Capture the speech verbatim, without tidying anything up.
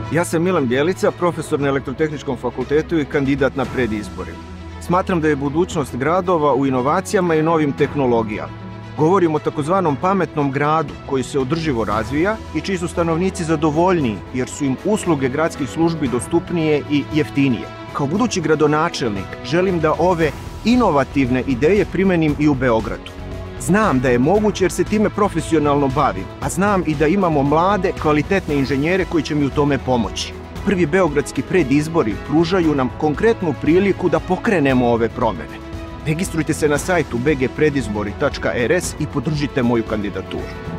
Ja sam Milan Bjelica, profesor na Elektrotehničkom fakultetu i kandidat na predizborima. Smatram da je budućnost gradova u inovacijama i novim tehnologijama. Govorim o takozvanom pametnom gradu koji se održivo razvija i čiji su stanovnici zadovoljniji jer su im usluge gradskih službi dostupnije i jeftinije. Kao budući gradonačelnik želim da ove inovativne ideje primenim i u Beogradu. Znam da je moguće jer se time profesionalno bavim, a znam i da imamo mlade, kvalitetne inženjere koji će mi u tome pomoći. Prvi beogradski predizbori pružaju nam konkretnu priliku da pokrenemo ove promene. Registrujte se na sajtu b g predizbori tačka r s i podržite moju kandidaturu.